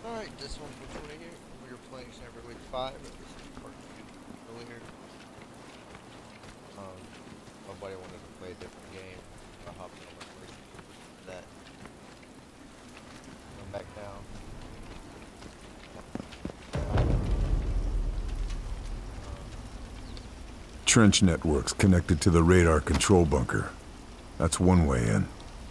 Alright, this one's which one here? We were playing Sniper Elite 5, but this is part 2 earlier. My buddy wanted to play a different game. I hopped on my PlayStation for that. I'm back now. Trench networks connected to the radar control bunker. That's one way in.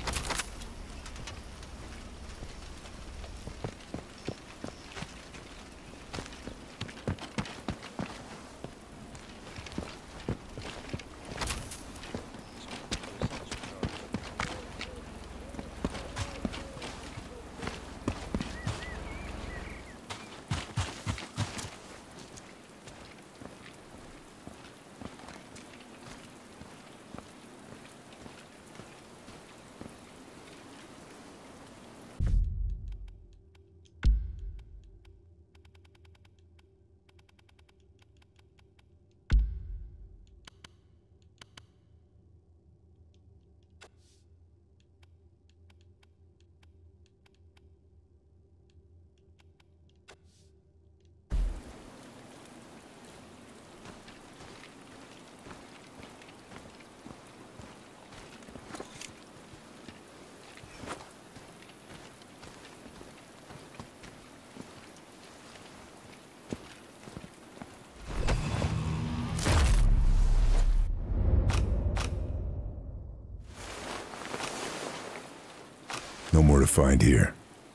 No more to find here.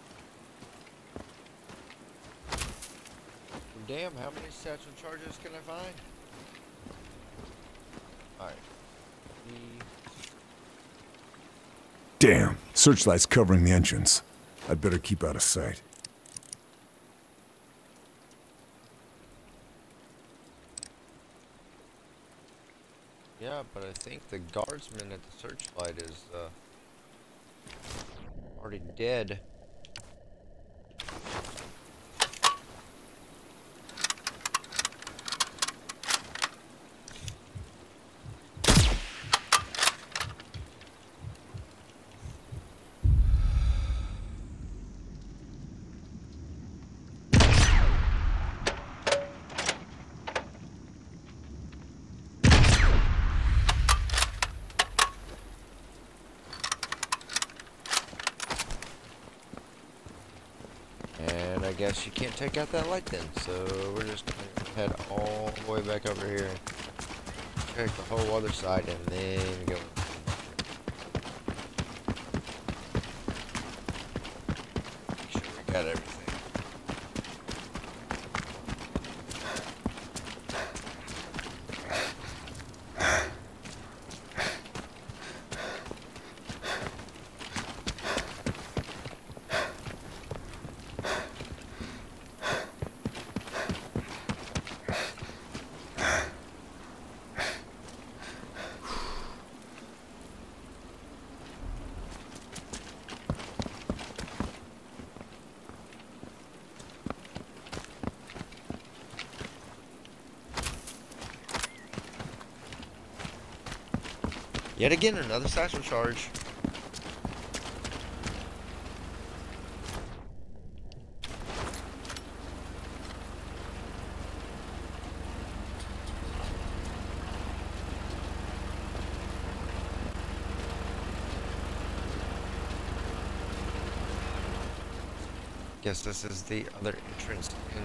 Damn, how many satchel charges can I find? Alright. Damn, searchlight's covering the entrance. I'd better keep out of sight. Yeah, but I think the guardsman at the searchlight is already dead. And I guess you can't take out that light then, so we're just gonna head all the way back over here and check the whole other side and then go. Make sure we got everything. Yet again, another satchel charge. Guess this is the other entrance in.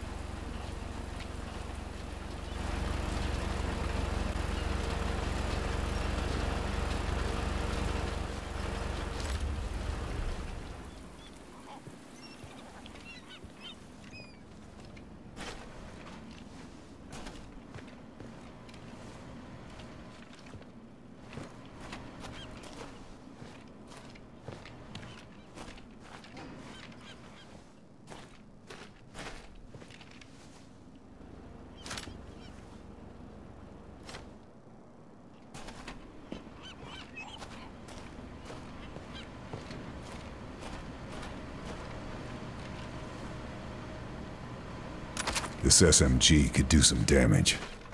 This SMG could do some damage.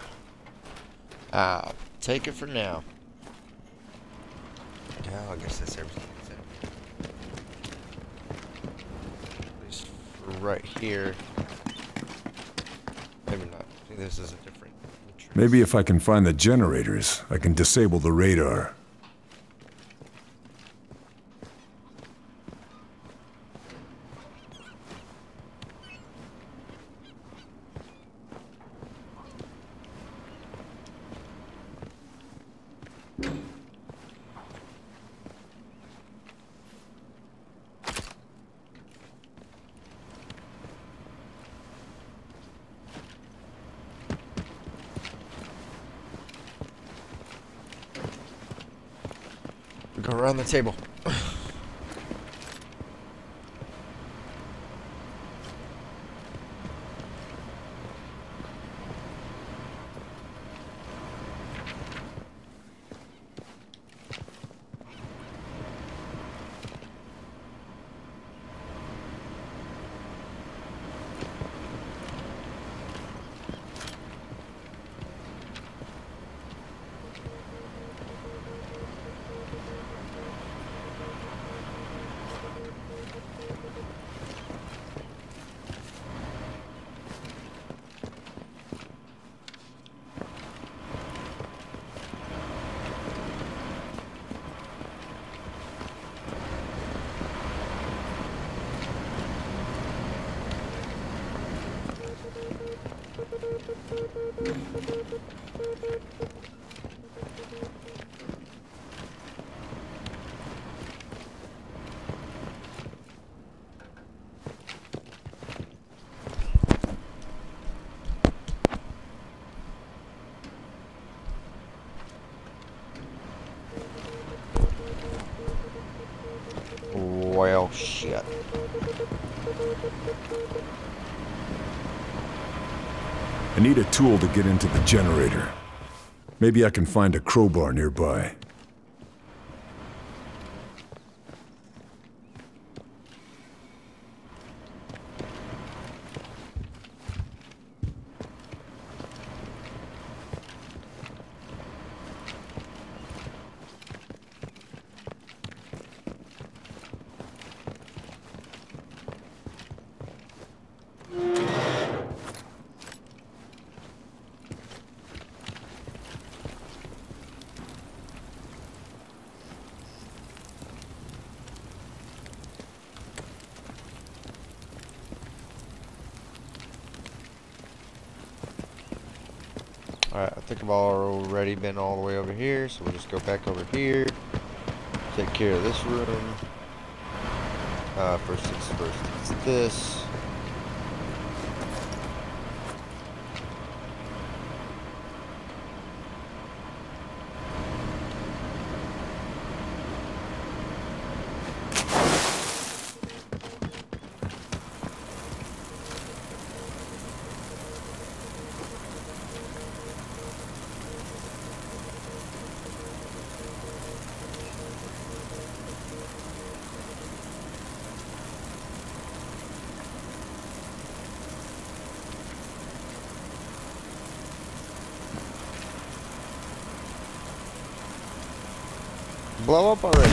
I'll take it for now. Yeah, I guess that's everything. At least right here. Maybe not. I think this is a different entrance. Maybe if I can find the generators, I can disable the radar. Go around the table. Well, shit. I need a tool to get into the generator. Maybe I can find a crowbar nearby. Alright, I think I've already been all the way over here, so we'll just go back over here. Take care of this room. First things first, it's this. Blow up already.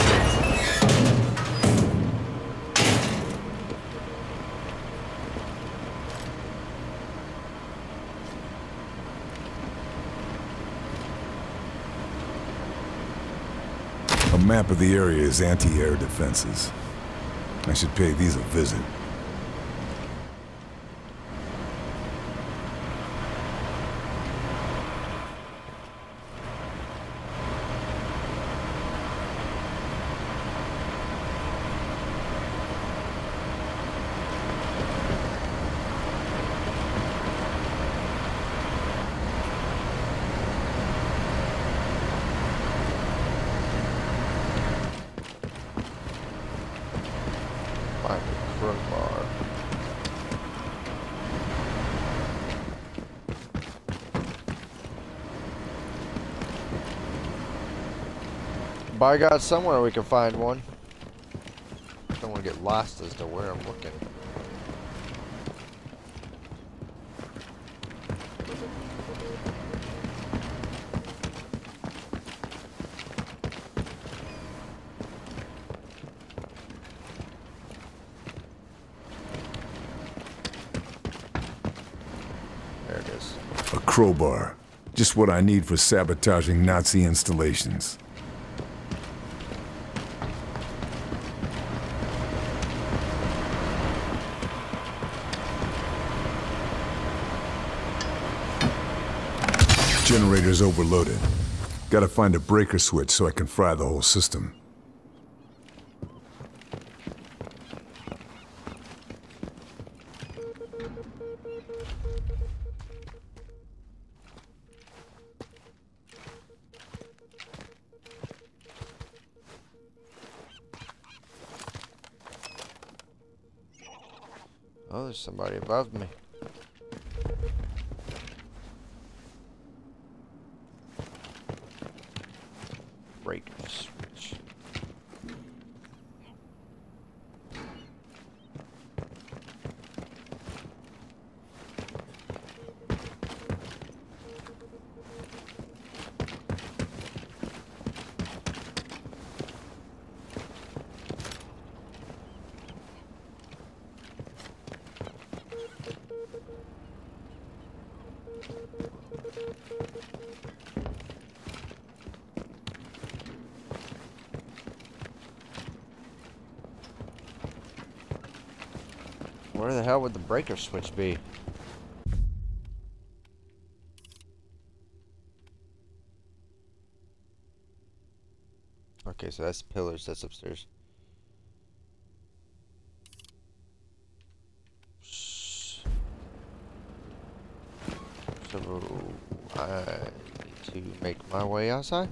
A map of the area's anti-air defenses. I should pay these a visit. Find a crowbar. By God, somewhere we can find one. Don't want to get lost as to where I'm looking. A crowbar. Just what I need for sabotaging Nazi installations. Generator's overloaded. Gotta find a breaker switch so I can fry the whole system. Oh, there's somebody above me. Break the switch. Where the hell would the breaker switch be? Okay, so that's the pillars, that's upstairs. So I need to make my way outside.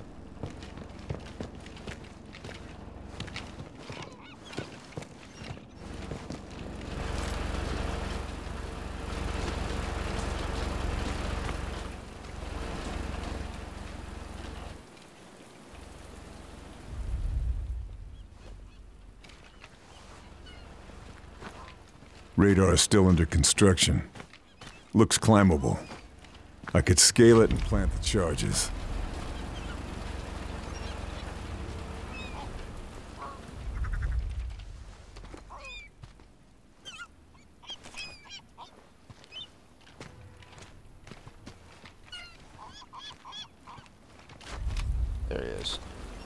Radar is still under construction. Looks climbable. I could scale it and plant the charges. There he is.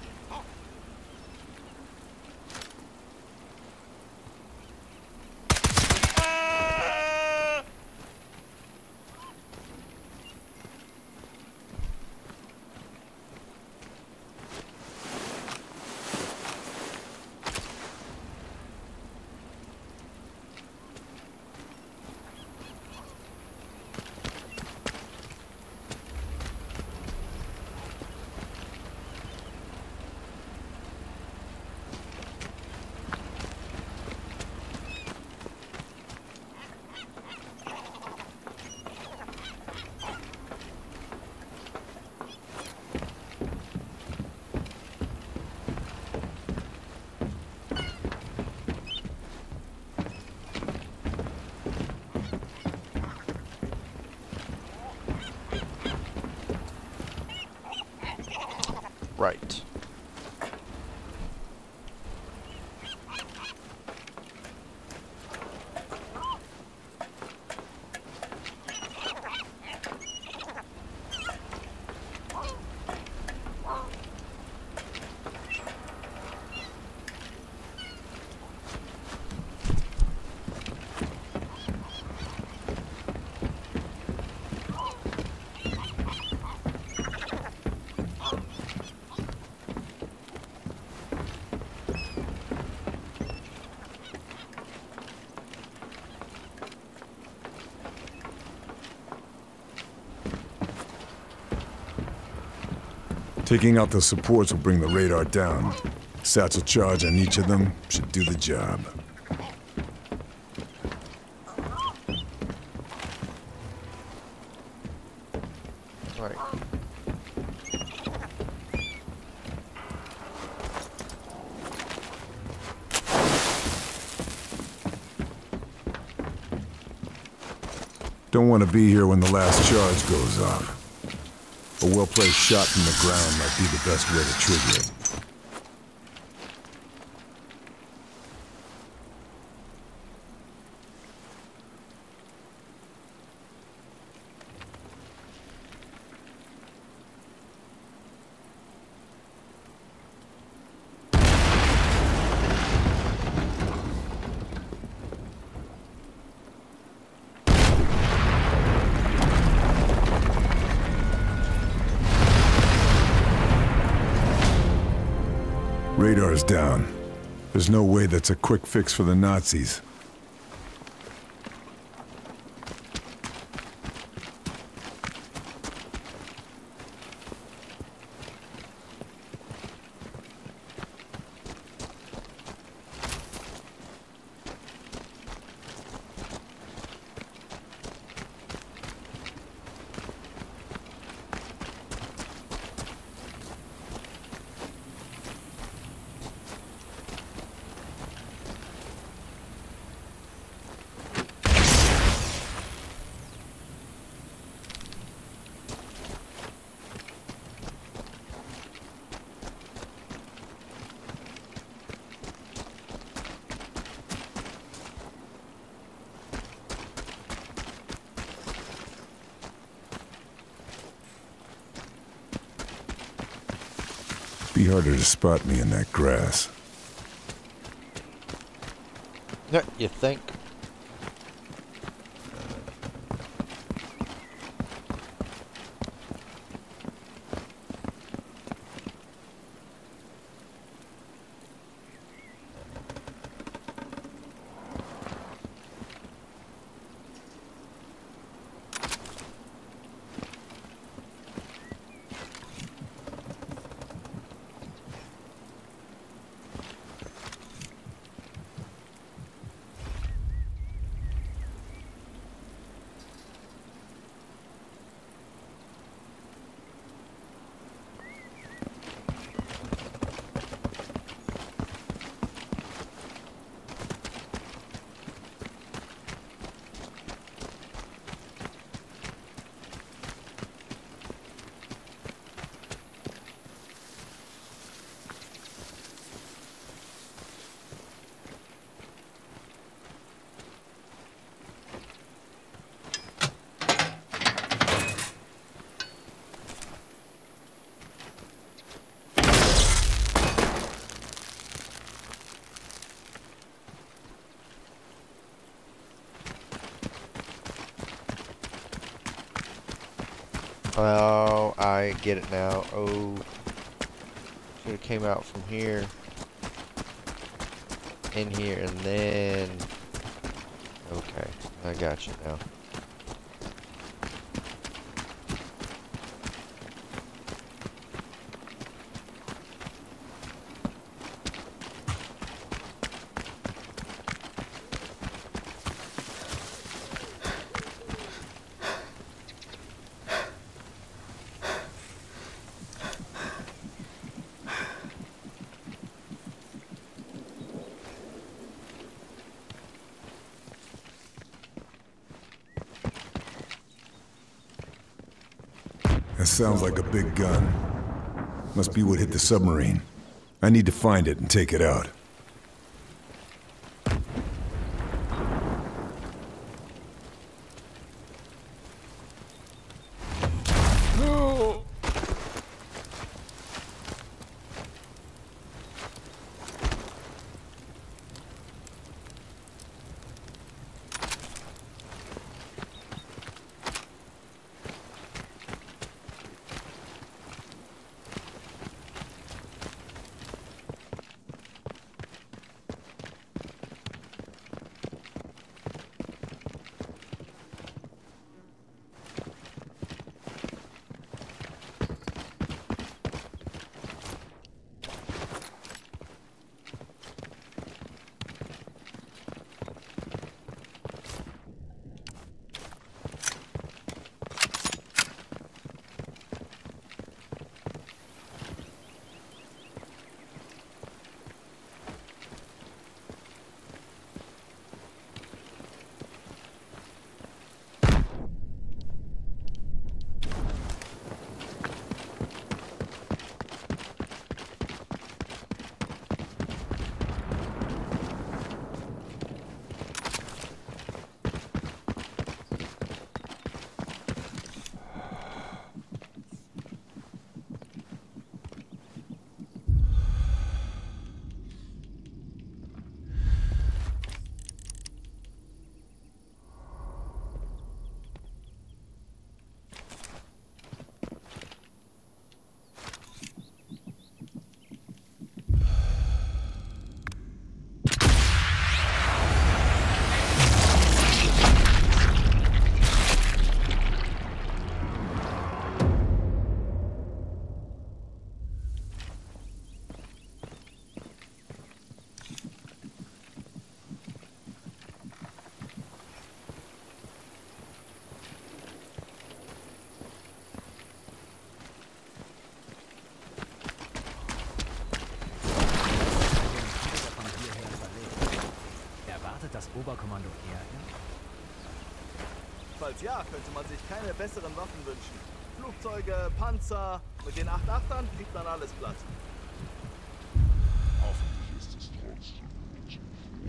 Right. Taking out the supports will bring the radar down. Satchel charge on each of them should do the job. Right. Don't want to be here when the last charge goes off. A well-placed shot from the ground might be the best way to trigger it. radar's down. There's no way that's a quick fix for the Nazis. Be harder to spot me in that grass. Yeah, you think? Oh, I get it now. Oh, should have came out from here, in here, and then. Okay, I got you now. That sounds like a big gun. Must be what hit the submarine. I need to find it and take it out. das Oberkommando Erde? Falls ja, könnte man sich keine besseren Waffen wünschen. Flugzeuge, Panzer, mit den 8-8ern kriegt man alles platt. Hoffentlich ist es trotzdem gut.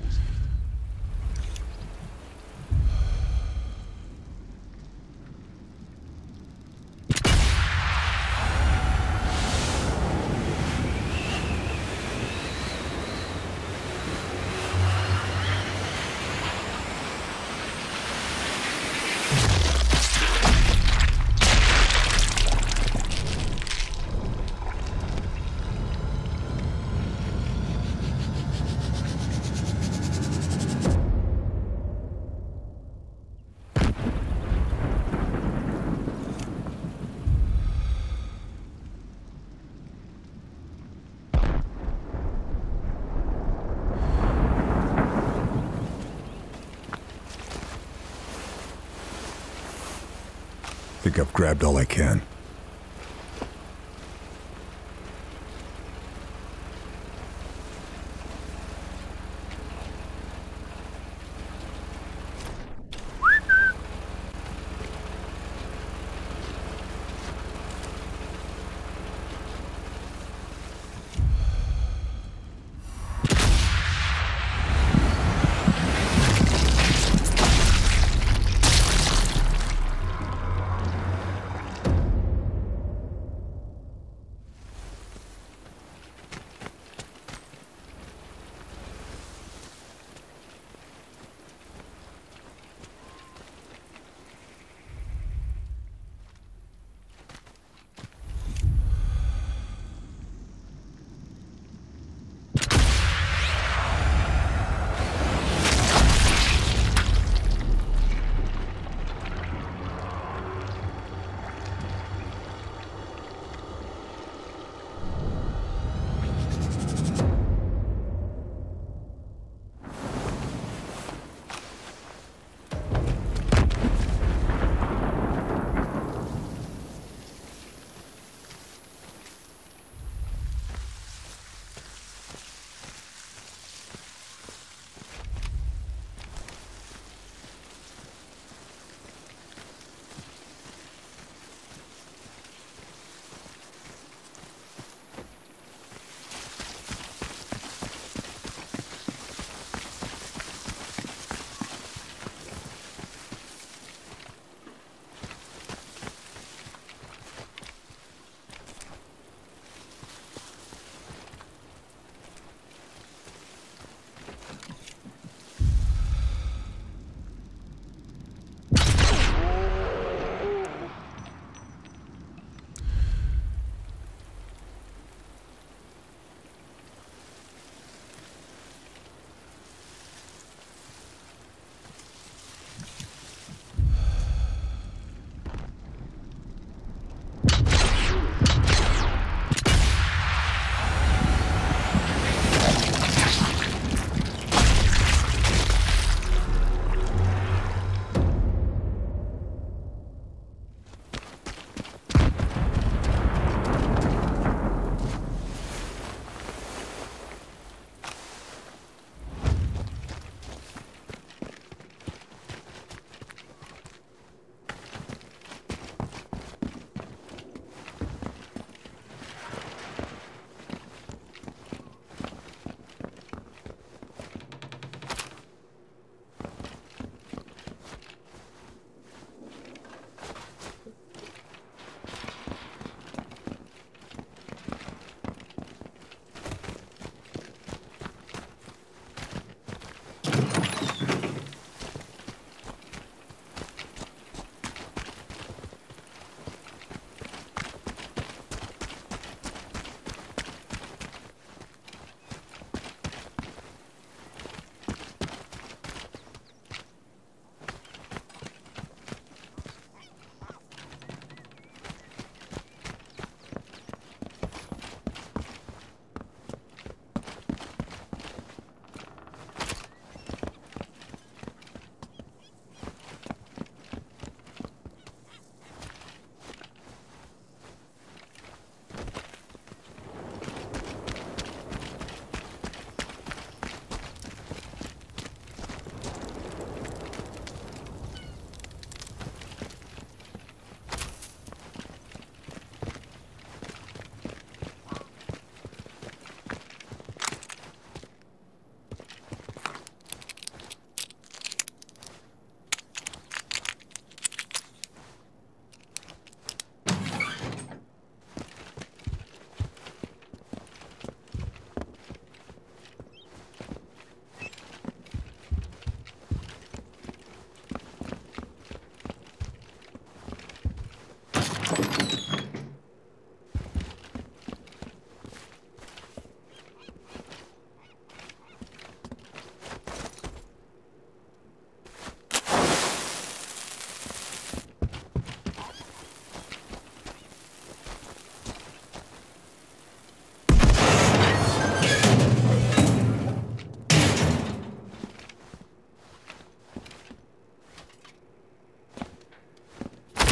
Think I've grabbed all I can.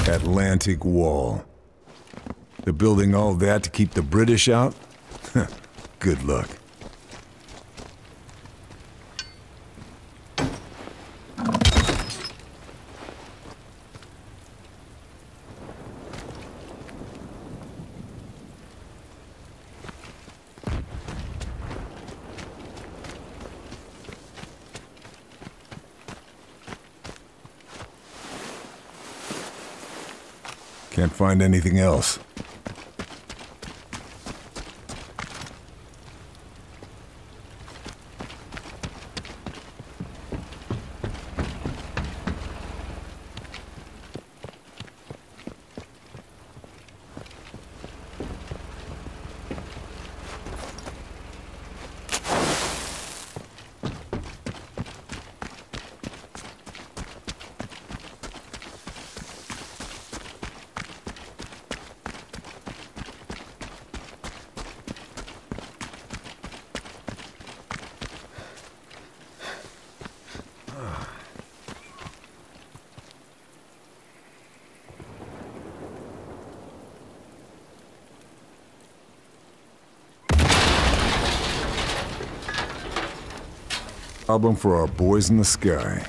Atlantic Wall. They're building all that to keep the British out? Good luck. Can't find anything else. Problem for our boys in the sky.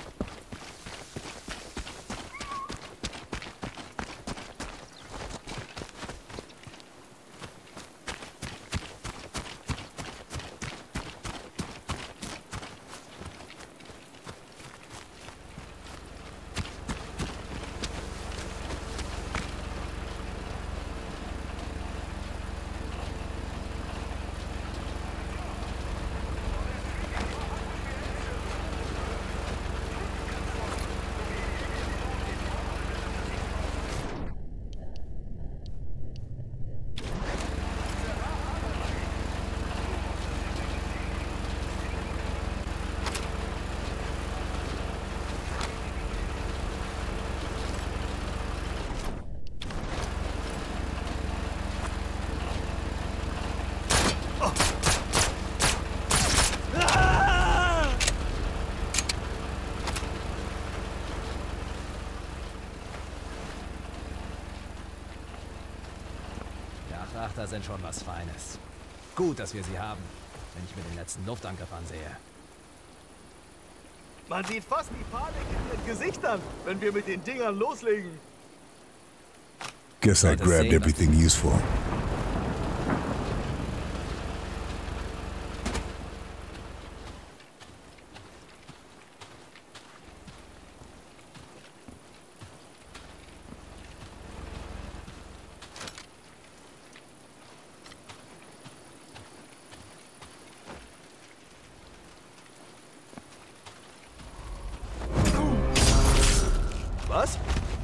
Frachter sind schon was Feines. Gut, dass wir sie haben, wenn ich mir den letzten Luftangriff ansehe. Man sieht fast die Panik in den Gesichtern, wenn wir mit den Dingern loslegen. Guess I grabbed everything useful. Was?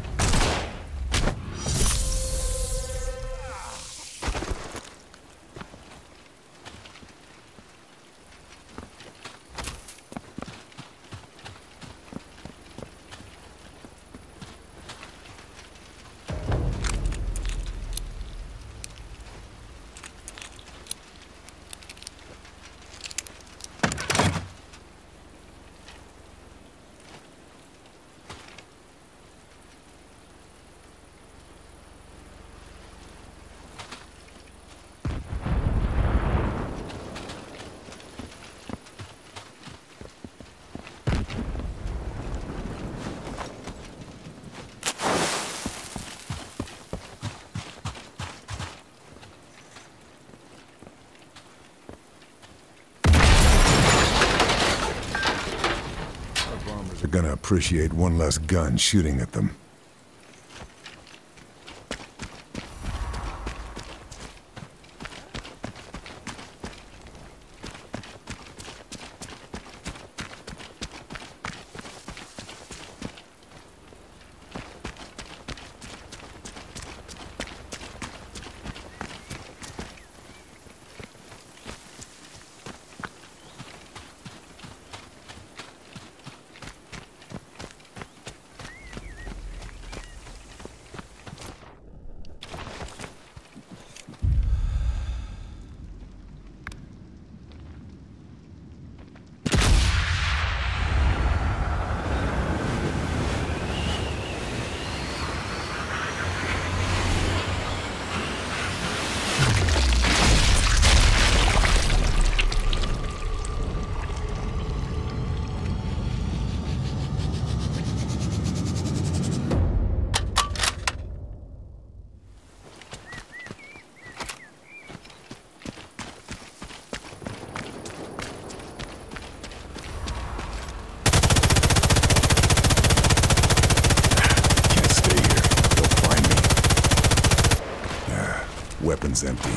They're gonna appreciate one less gun shooting at them. Weapons empty.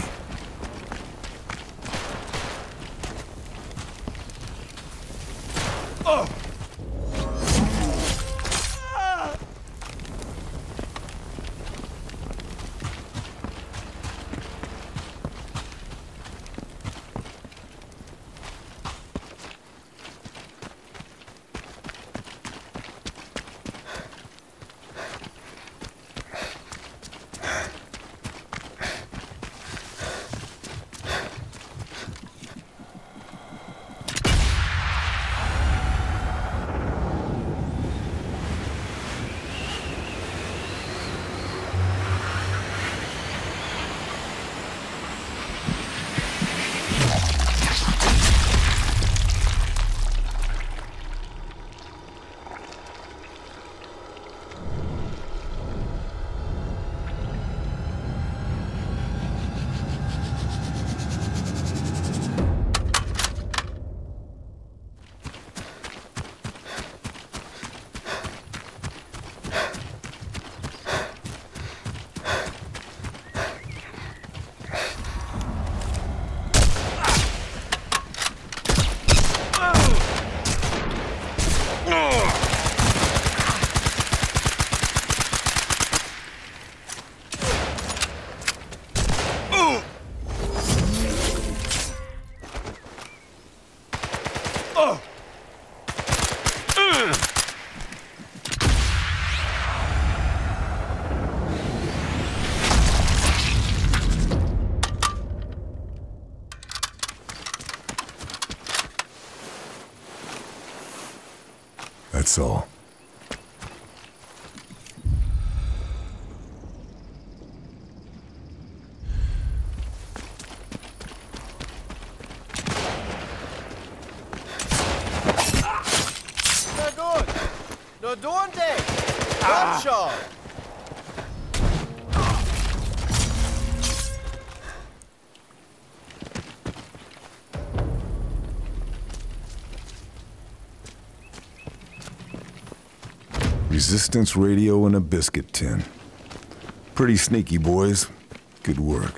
That's all. Na gut. Nur du und ich. Komm schon. Resistance radio and a biscuit tin. Pretty sneaky, boys. Good work.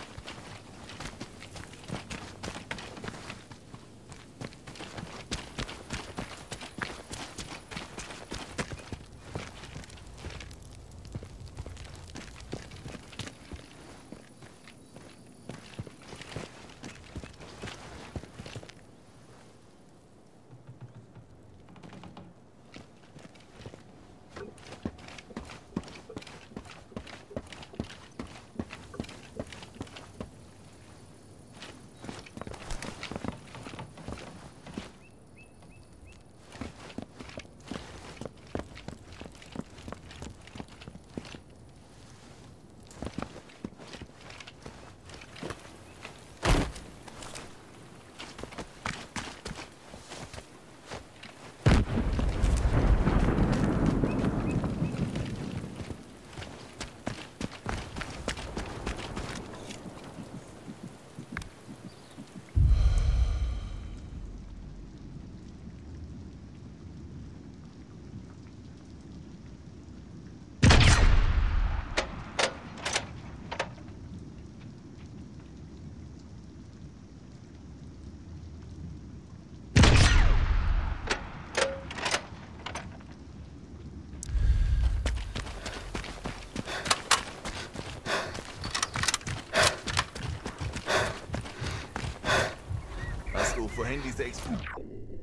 Vorhin diese Explosion.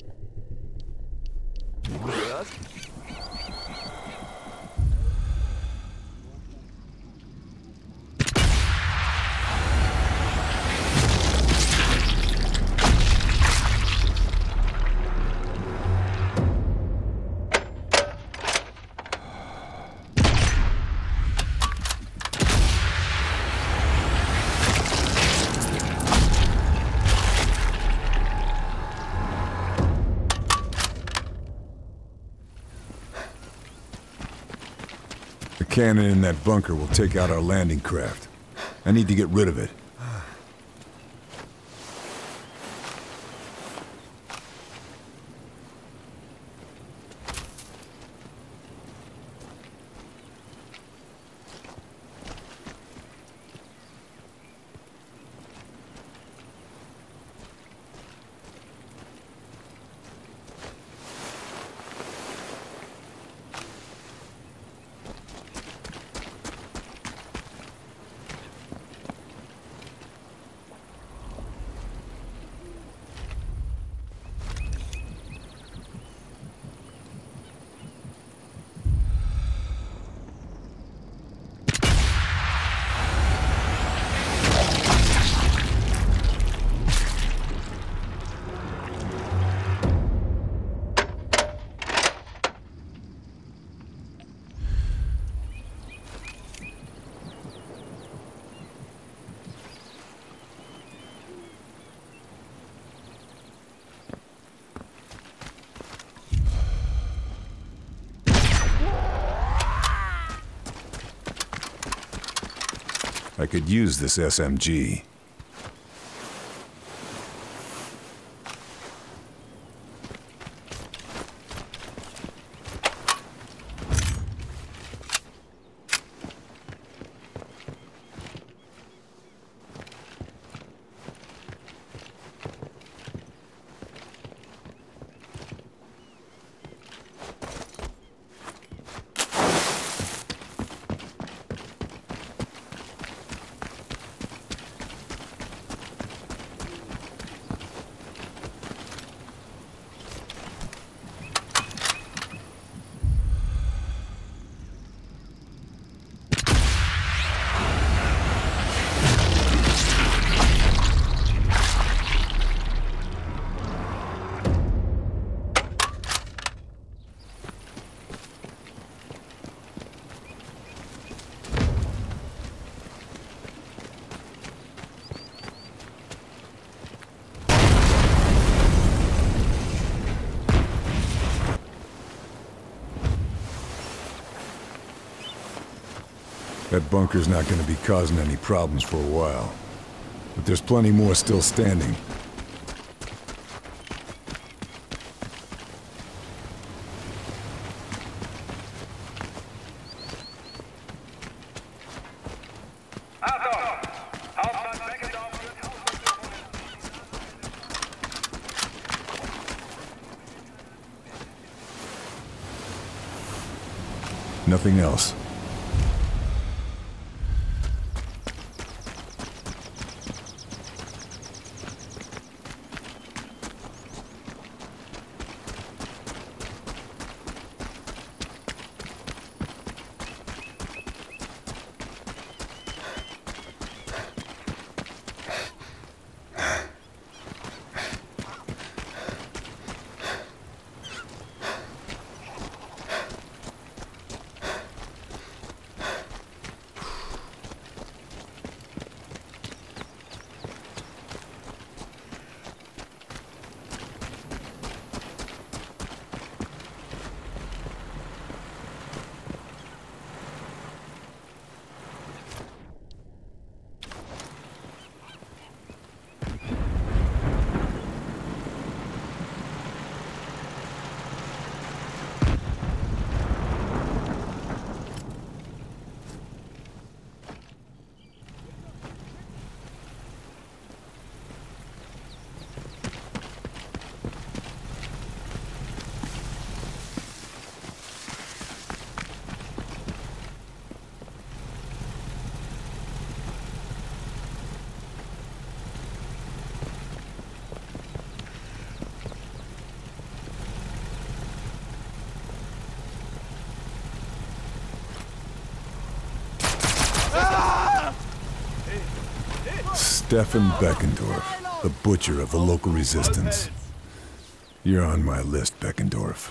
Gehört? The cannon in that bunker will take out our landing craft. I need to get rid of it. I could use this SMG. That bunker's not going to be causing any problems for a while. But there's plenty more still standing. Nothing else. Stefan Beckendorf, the butcher of the local resistance. You're on my list, Beckendorf.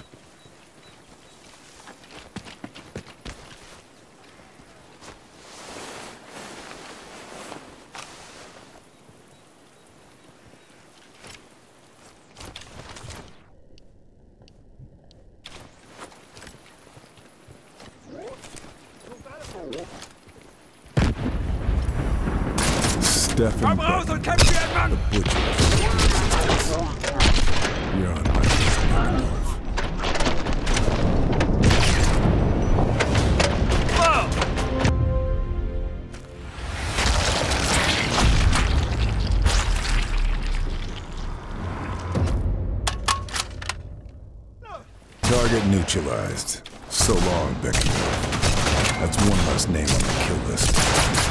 Stefan Beckendorf, the butcher. You're on my list, Beckendorf. Target neutralized. So long, Beckendorf. That's one less name on the kill list.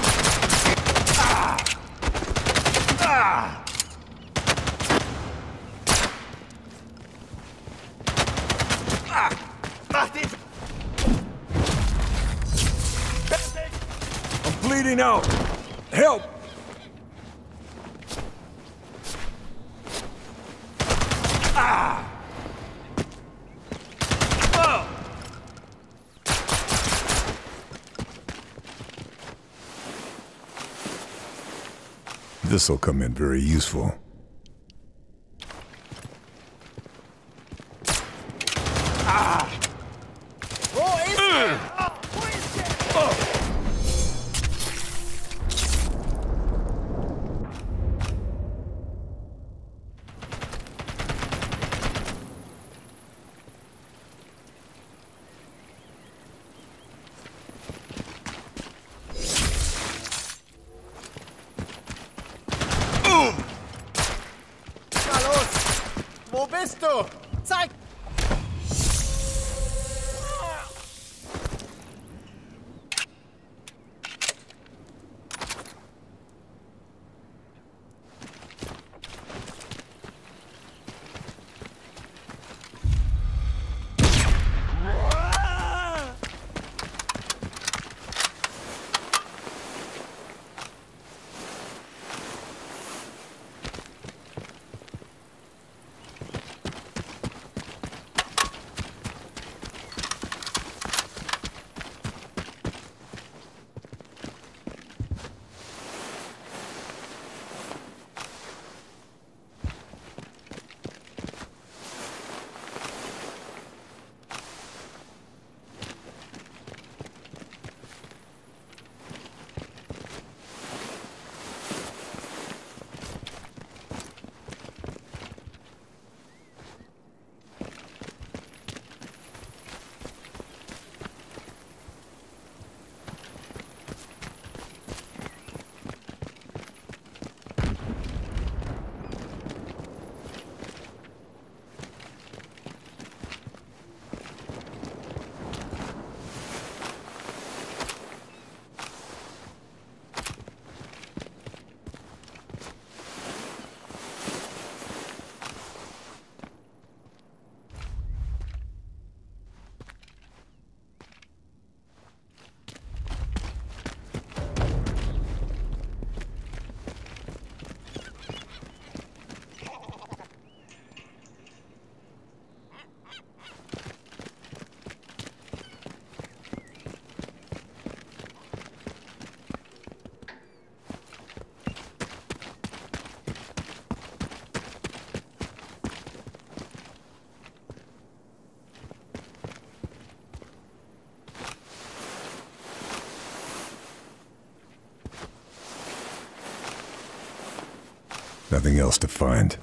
I'm bleeding out. Help! This'll come in very useful. du? Zeig! Nothing else to find.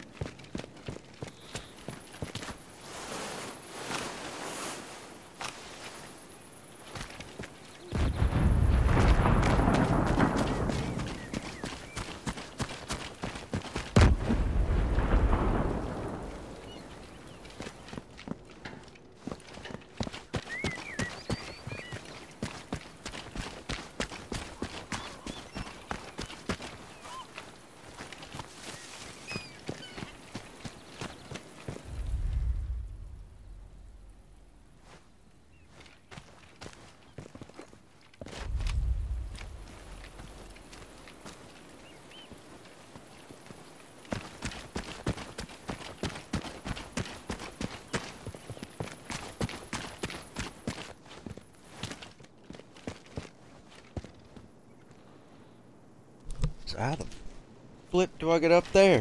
So how the flip do I get up there?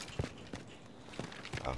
Oh.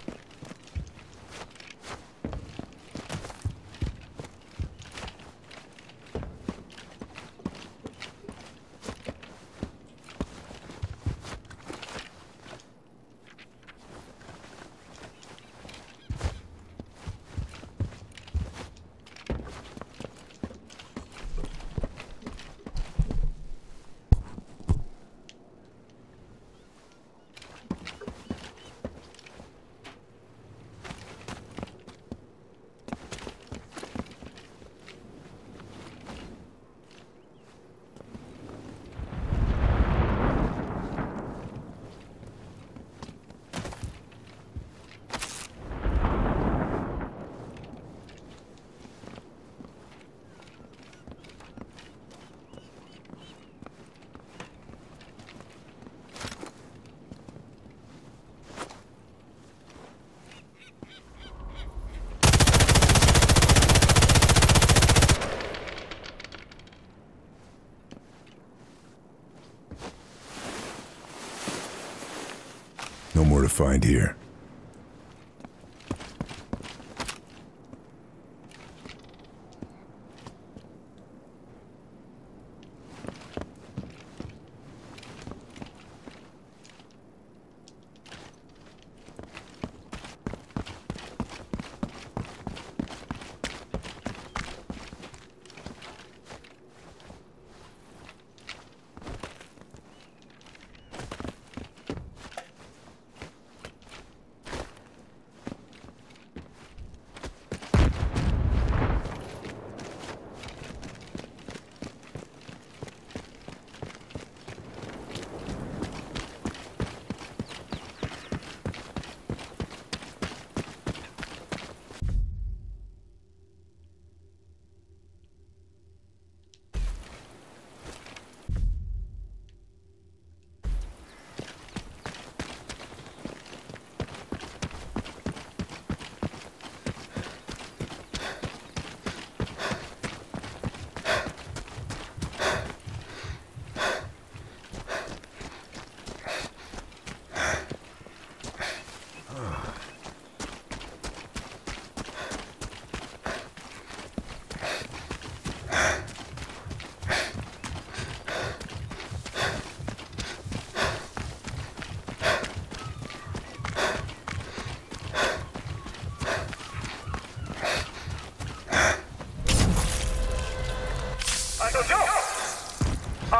No more to find here.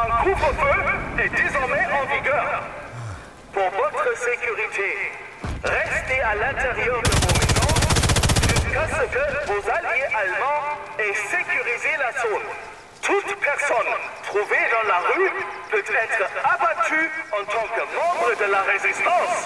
Un couvre-feu est désormais en vigueur. Pour votre sécurité, restez à l'intérieur de vos maisons jusqu'à ce que vos alliés allemands aient sécurisé la zone. Toute personne trouvée dans la rue peut être abattue en tant que membre de la résistance.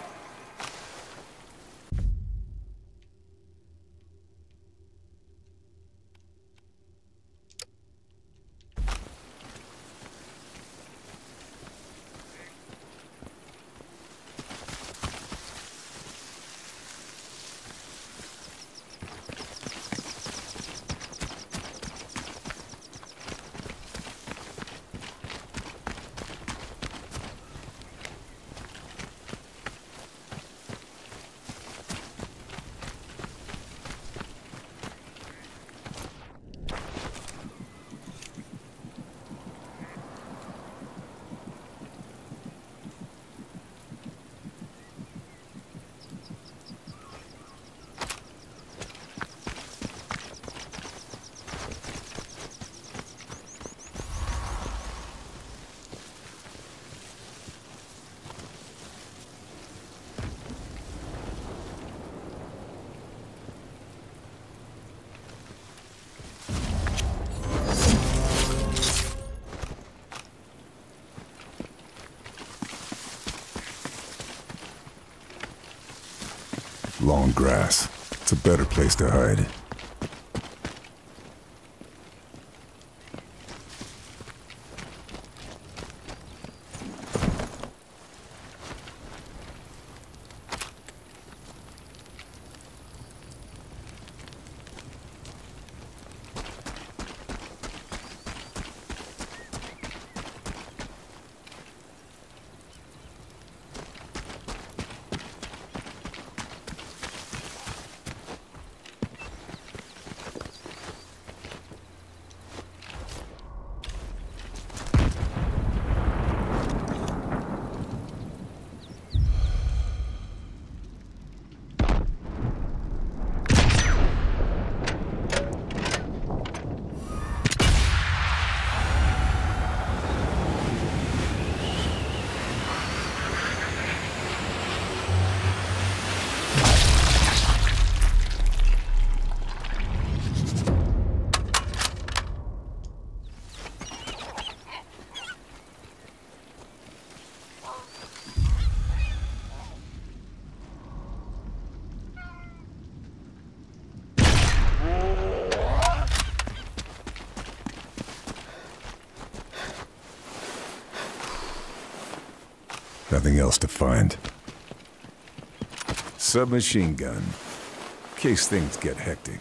Long grass. It's a better place to hide. Nothing else to find. Submachine gun. In case things get hectic.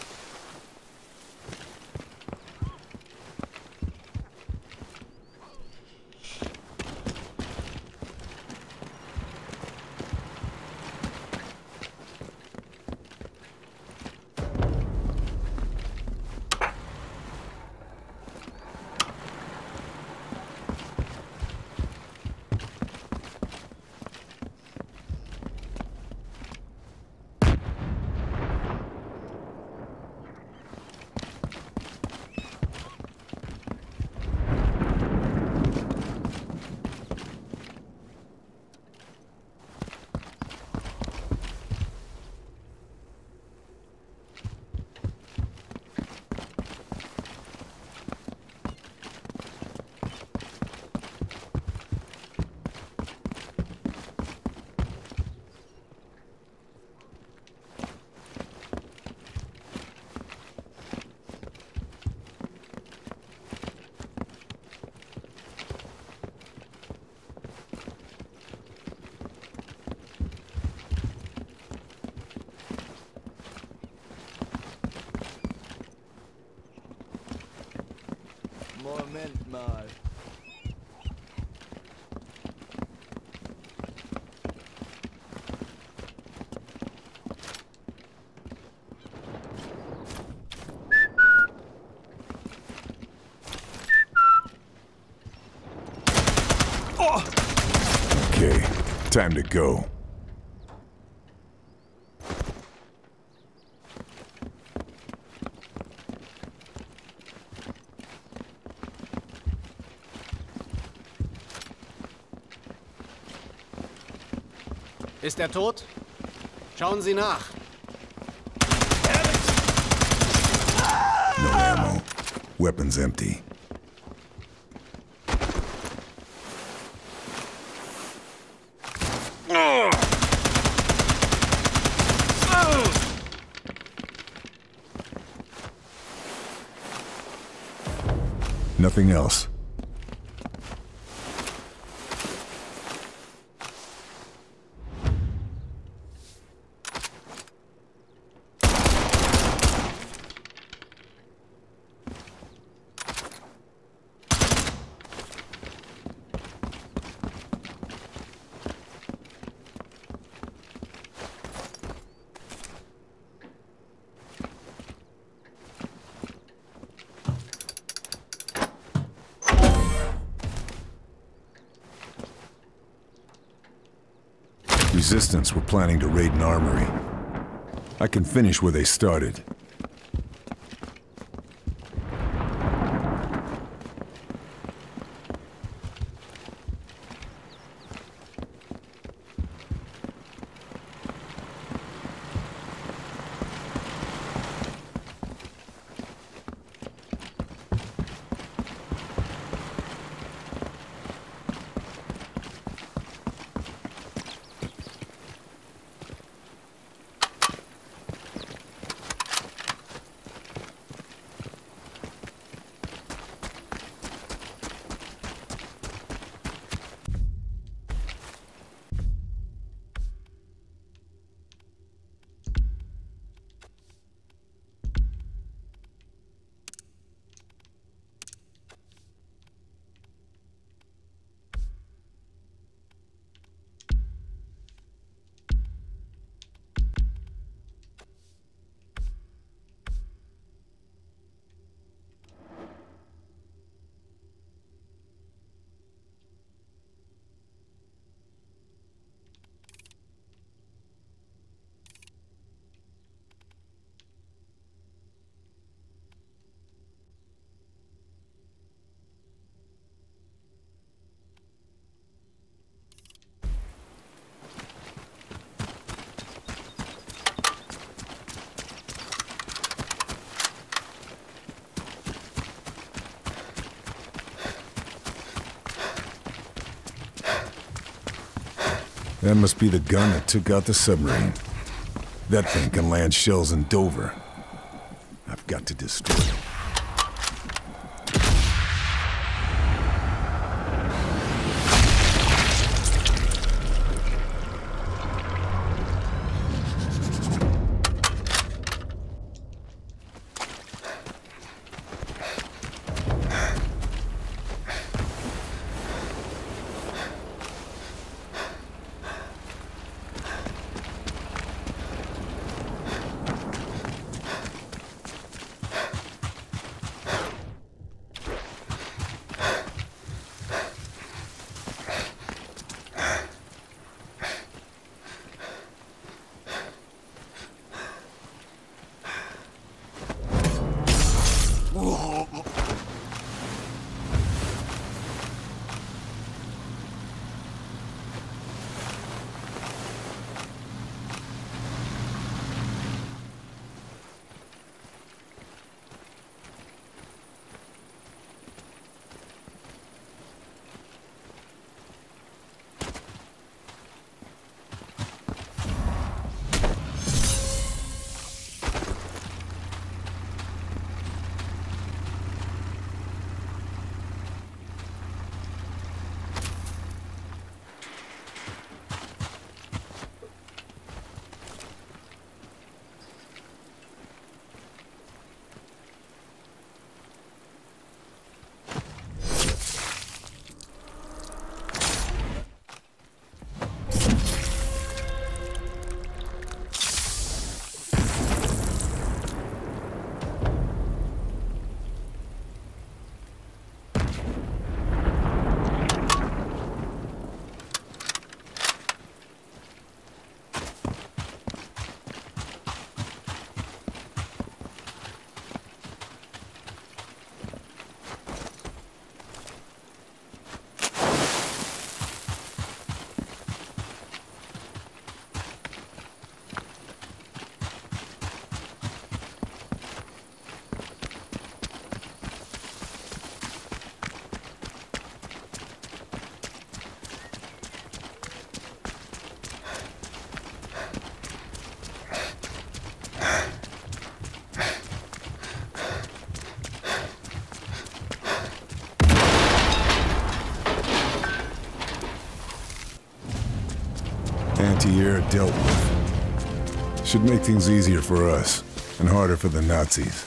Moment mal. Okay, time to go. Ist er tot? Schauen Sie nach. No ammo. Weapons empty. Nothing else. Resistance were planning to raid an armory. I can finish where they started. That must be the gun that took out the submarine. That thing can land shells in Dover. I've got to destroy it. frontier dealt with. Should make things easier for us, and harder for the Nazis.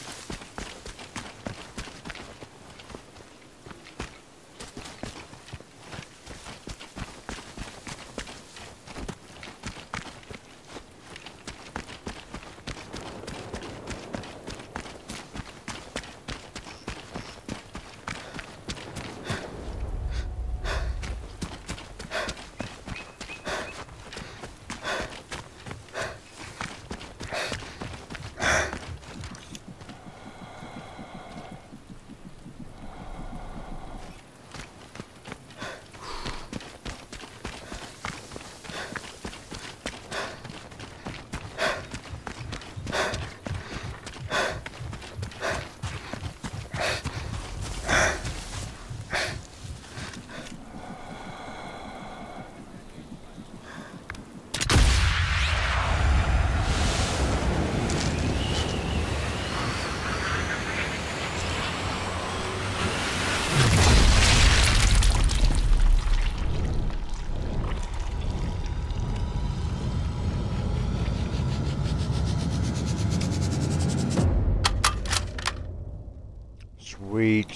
Sweet.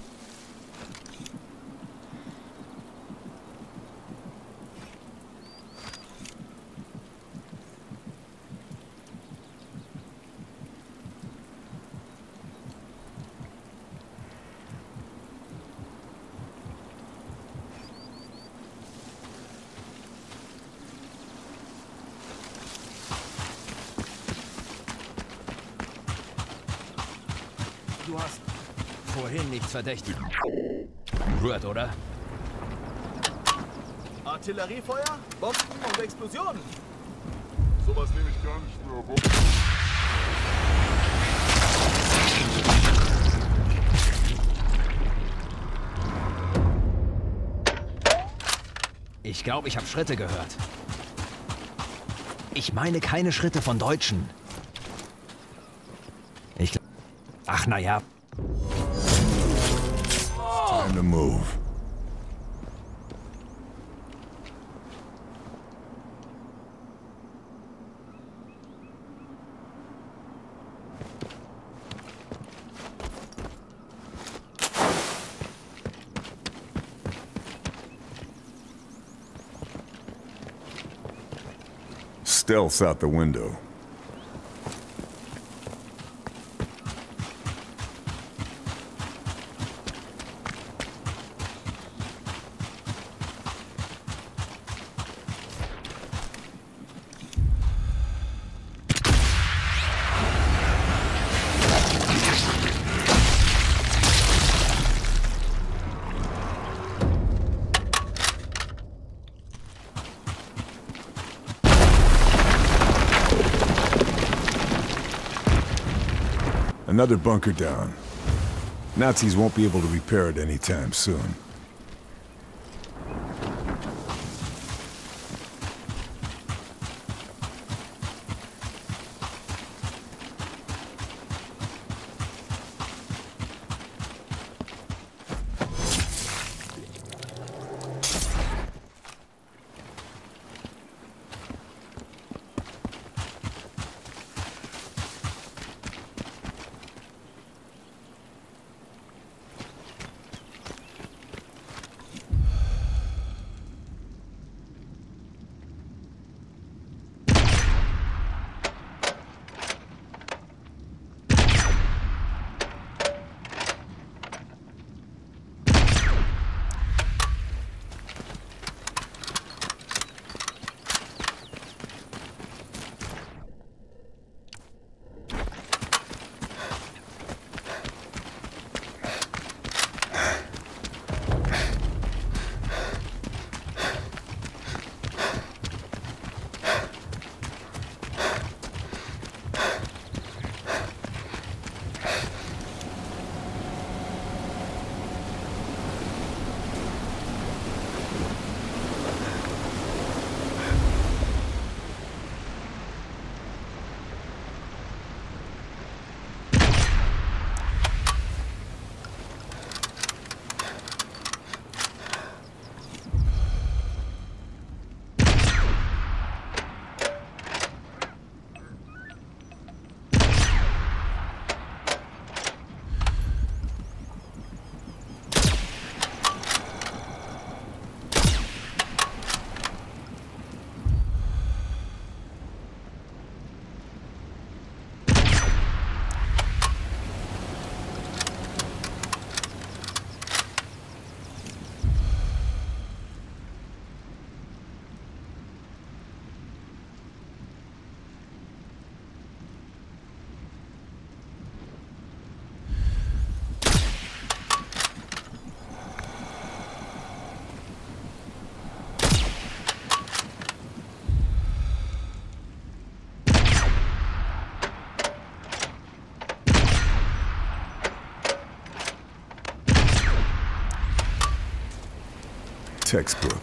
Du hast vorhin nichts verdächtig gehört, oder? Artilleriefeuer, Bomben und Explosionen. Sowas nehme ich gar nicht mehr, Bob. Ich glaube, ich habe Schritte gehört. Ich meine keine Schritte von Deutschen. Ach, naja. Time to move. Stealth's out the window. Another bunker down. Nazis won't be able to repair it anytime soon. textbook.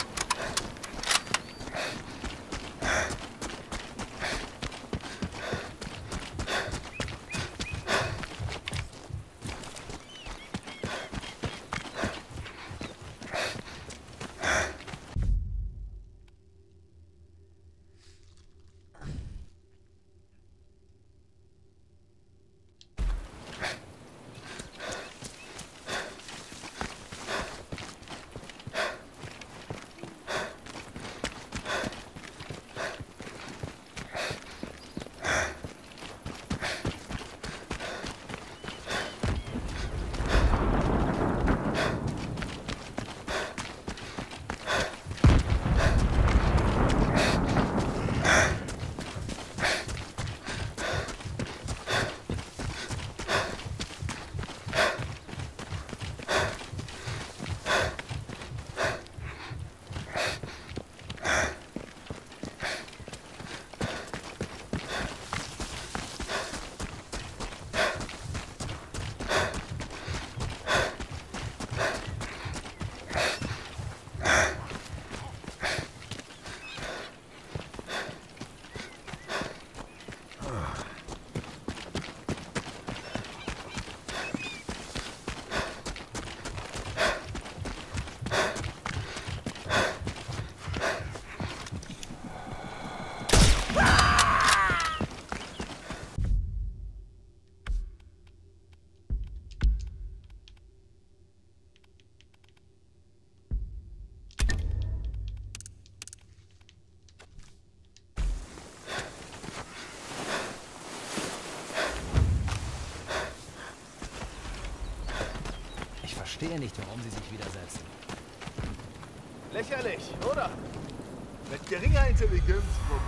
Ich verstehe nicht, warum sie sich widersetzen. Lächerlich, oder? Mit geringer Intelligenz.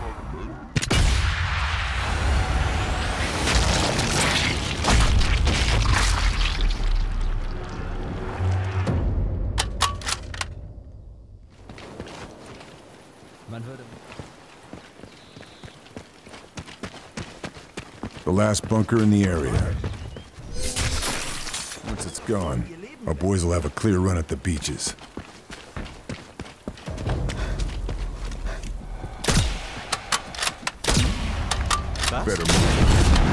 Man würde... The last bunker in the area. Once it's gone, our boys will have a clear run at the beaches. Better move.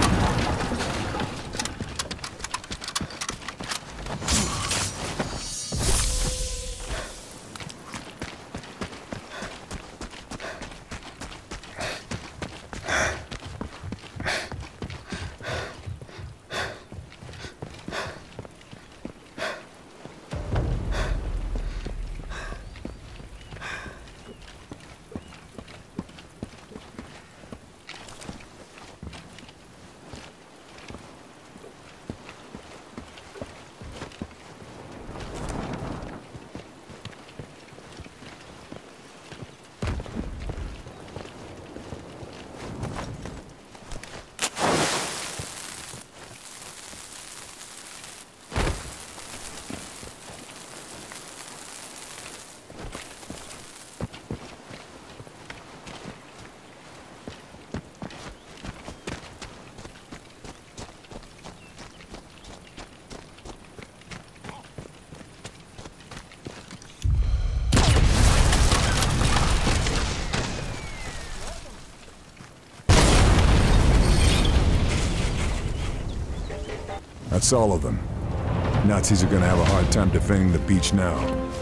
That's all of them. Nazis are gonna have a hard time defending the beach now.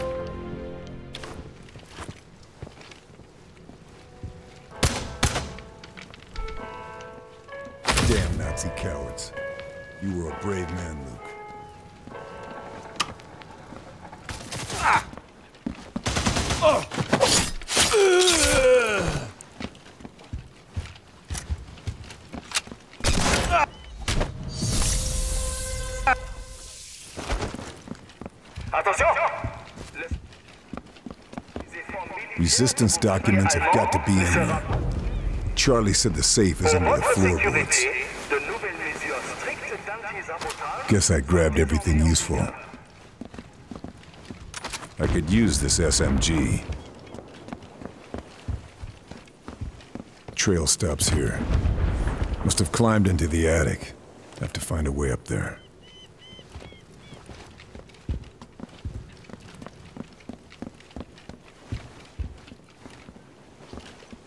Damn Nazi cowards. You were a brave man, Luke. Resistance documents have got to be in there. Charlie said the safe is under the floorboards. Guess I grabbed everything useful. I could use this SMG. Trail stops here. Must have climbed into the attic. Have to find a way up there.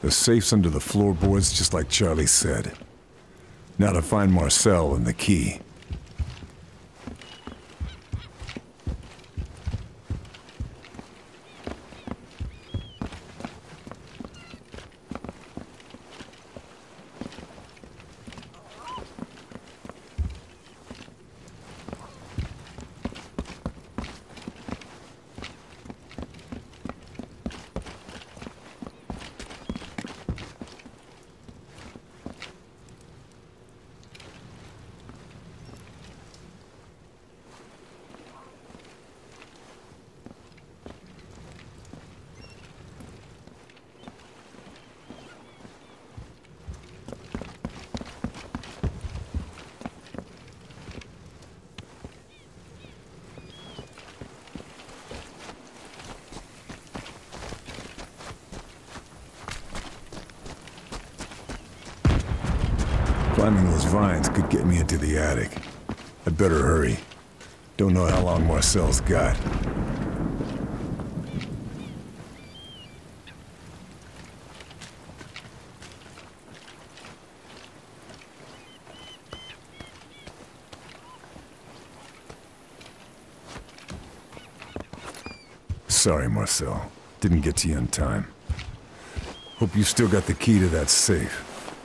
The safe's under the floorboards, just like Charlie said. Now to find Marcel and the key. Climbing those vines could get me into the attic. I'd better hurry. Don't know how long Marcel's got. Sorry, Marcel. Didn't get to you in time. Hope you still got the key to that safe.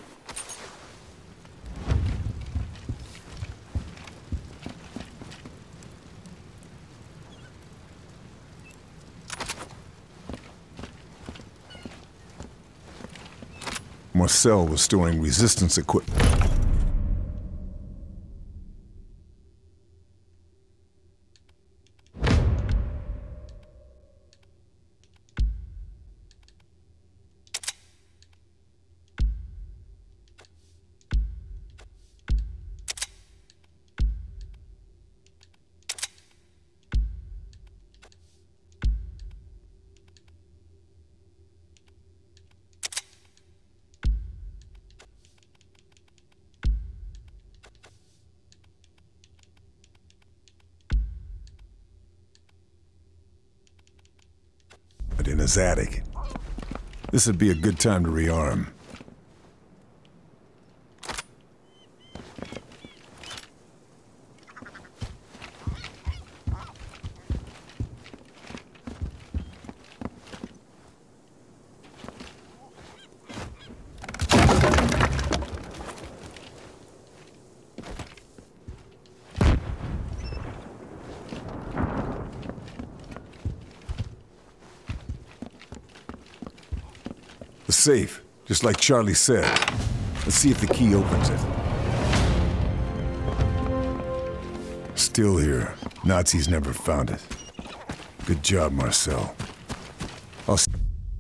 Marcel was storing resistance equipment. In his attic. This would be a good time to rearm. The safe, just like Charlie said. Let's see if the key opens it. Still here. Nazis never found it. Good job, Marcel. I'll see.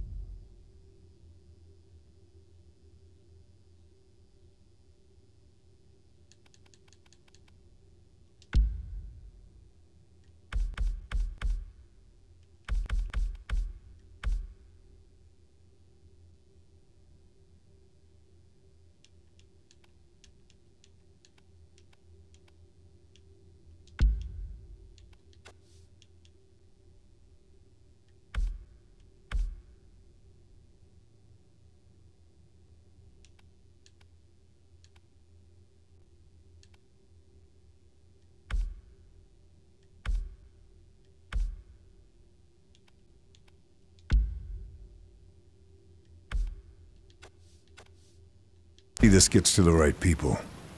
This gets to the right people.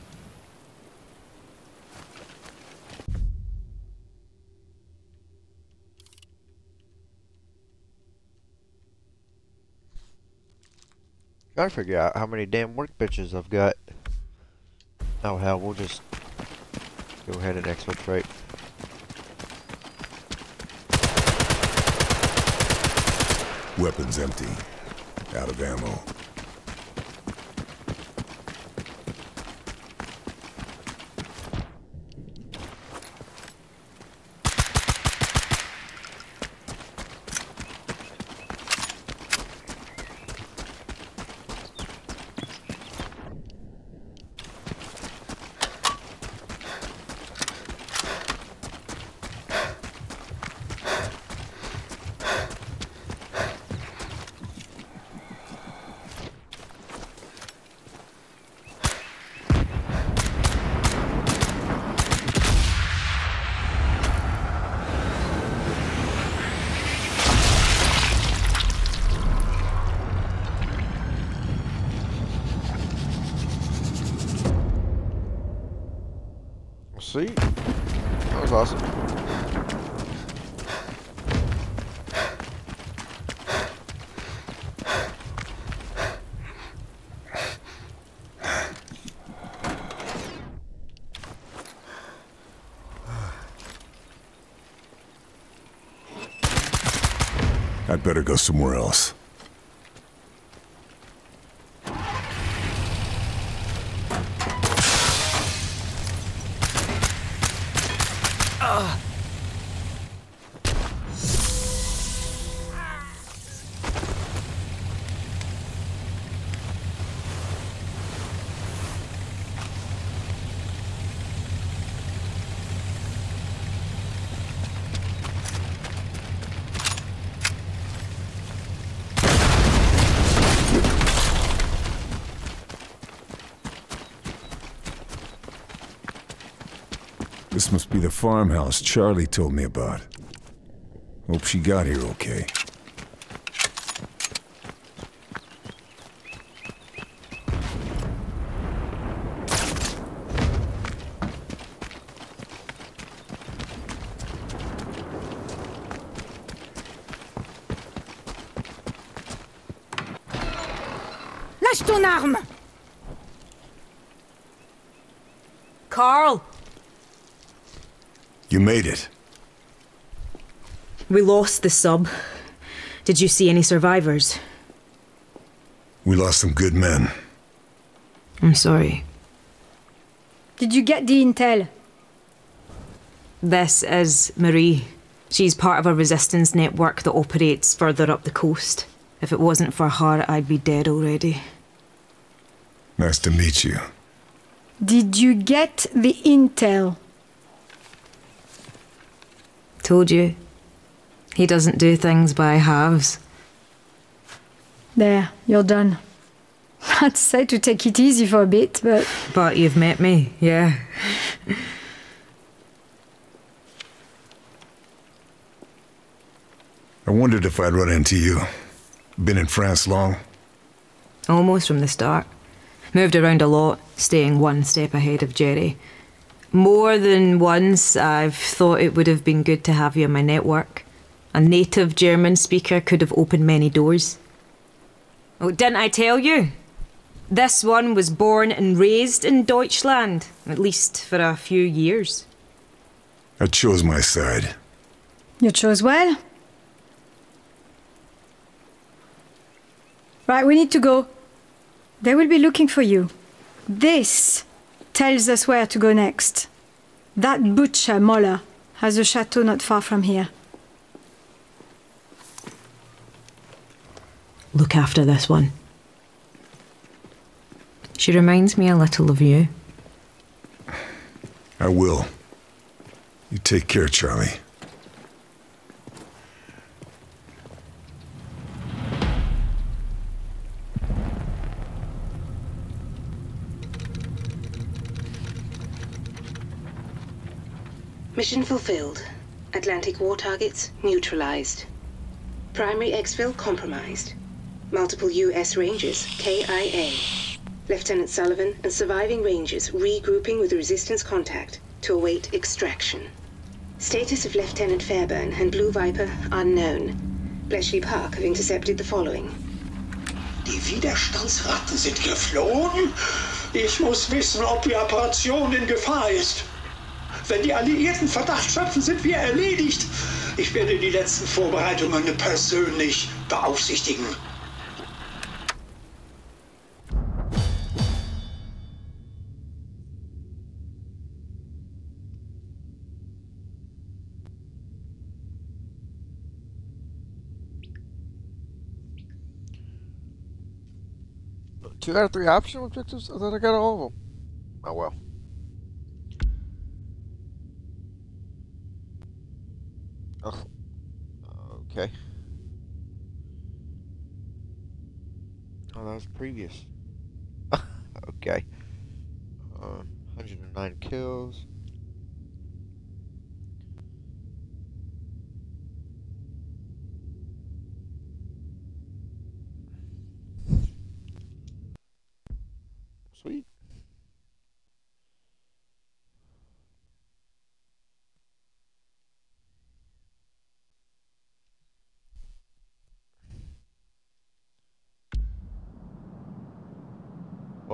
Gotta figure out how many damn workbenches I've got. Oh hell, we'll just go ahead and exfiltrate. Weapons empty. Out of ammo. Sweet. That was awesome. I'd better go somewhere else. This must be the farmhouse Charlie told me about. Hope she got here okay. Lâche ton arme! Carl! You made it. We lost the sub. Did you see any survivors? We lost some good men. I'm sorry. Did you get the intel? This is Marie. She's part of a resistance network that operates further up the coast. If it wasn't for her, I'd be dead already. Nice to meet you. Did you get the intel? Told you. He doesn't do things by halves. There, you're done. I'd say to take it easy for a bit, but... But you've met me, yeah. I wondered if I'd run into you. Been in France long? Almost from the start. Moved around a lot, staying one step ahead of Jerry. More than once, I've thought it would have been good to have you in my network. A native German speaker could have opened many doors. Oh, didn't I tell you? This one was born and raised in Deutschland, at least for a few years. I chose my side. You chose well. Right, we need to go. They will be looking for you. This tells us where to go next. That butcher, Moller, has a chateau not far from here. Look after this one. She reminds me a little of you. I will. You take care, Charlie. Mission fulfilled. Atlantic war targets neutralized. Primary exfil compromised. Multiple U.S. Rangers, KIA. Lieutenant Sullivan and surviving Rangers regrouping with resistance contact to await extraction. Status of Lieutenant Fairburn and Blue Viper unknown. Bletchley Park have intercepted the following. Die Widerstandsratten sind geflohen? Ich muss wissen, ob die Operation in Gefahr ist. Wenn die Alliierten Verdacht schöpfen, sind wir erledigt. Ich werde die letzten Vorbereitungen persönlich beaufsichtigen. Two out of three optional objectives? I thought I got all of them. Oh well. Oh. Okay. Oh, that was previous. Okay. 109 kills. Sweet.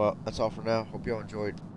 Well, that's all for now. Hope y'all enjoyed.